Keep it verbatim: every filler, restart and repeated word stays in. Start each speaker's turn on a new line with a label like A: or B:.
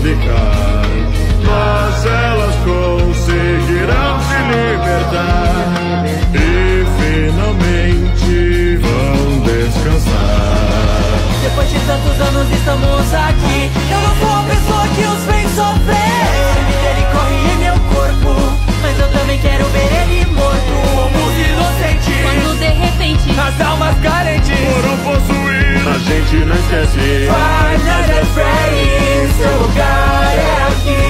A: ficar, mas elas conseguirão se libertar e finalmente vão descansar.
B: Depois de tantos anos estamos aqui. Eu não sou a pessoa que os fez sofrer. O sangue dele corre em meu corpo, mas eu também quero ver ele morto. Somos inocentes
C: quando de repente
B: as almas carentes
A: foram possuir. A gente não esquece.
B: Final Fantasy, seu lugar é aqui.